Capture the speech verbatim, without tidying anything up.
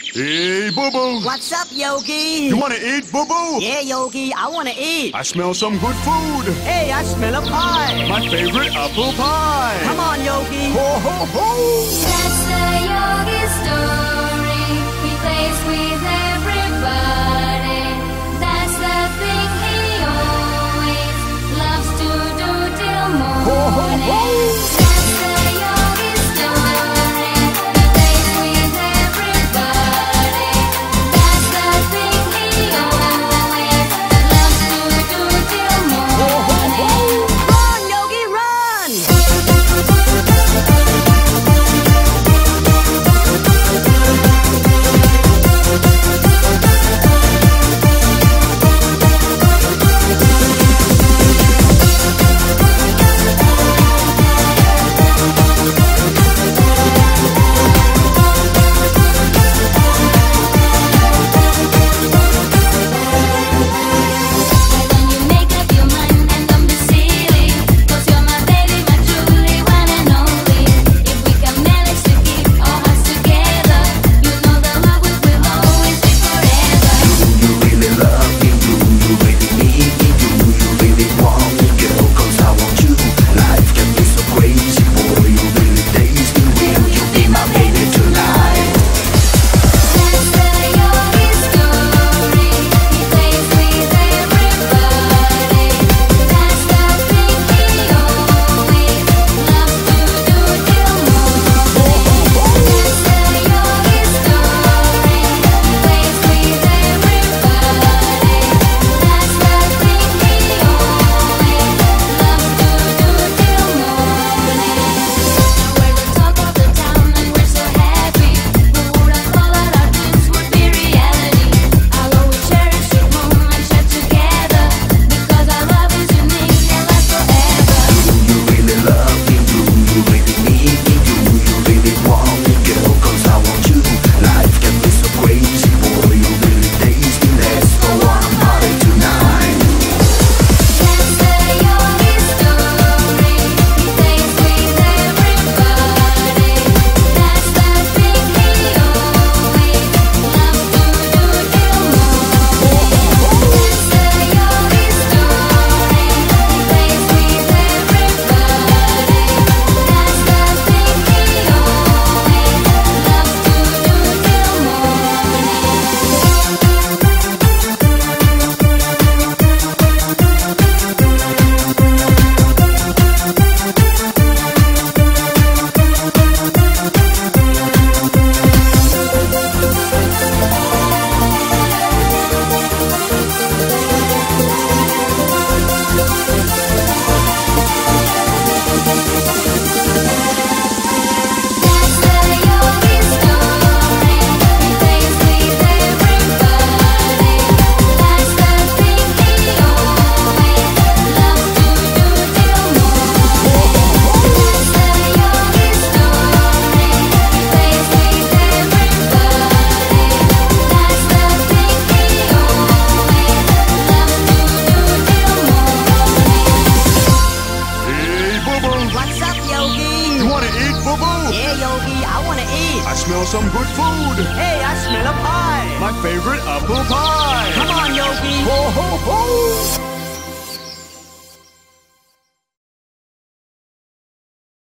Hey, Boo Boo. What's up, Yogi? You wanna eat, Boo Boo? Yeah, Yogi, I wanna eat. I smell some good food. Hey, I smell a pie. My favorite apple pie. Come on, Yogi. Ho, ho, ho. That's the Yogi story. He plays with everybody. That's the thing he always loves to do till morning. That's the Yogi story. He plays with everybody. That's the thing he always loves to do till morning. Run, Yogi, run! When you make up your mind and don't be silly, 'cause you're my baby, my truly one and only. If we can manage to keep our hearts together, you know the love we will always be forever. You really love me, do you really need me, do you really want me, girl, 'cause I want you. Life can be so crazy, boy, you really taste me. Will you be my baby tonight? That's the Yogi story. He plays with everybody. That's the thing he always loves to do till morning. That's the Yogi story. He plays with everybody. That's the thing he always loves to do till morning. We're the talk of the town and we're so happy. Who would have thought that our dreams would be reality? I'll always cherish your home and share together, because our love is unique and lasts forever. You really love me, do you really need me, do you really want me, girl, 'cause I want you. Life can be so crazy, boy, you really taste me. Let's go on a party tonight. That's the Yogi story. He plays with everybody. That's the thing he always loves to do till morning. That's the Yogi story. He plays with everybody. That's the thing he always loves to do till That's the Yogi story. He plays with everybody. That's the thing he always loves to do till morning. That's the Yogi story. He plays with everybody. That's the thing he always loves to do till morning. Hey, Boo Boo. What's up, Yogi? You wanna eat, Boo Boo? Yeah, Yogi, I wanna eat. I smell some good food. Hey, I smell a pie. My favorite apple pie. Come on, Yogi. Ho, ho, ho.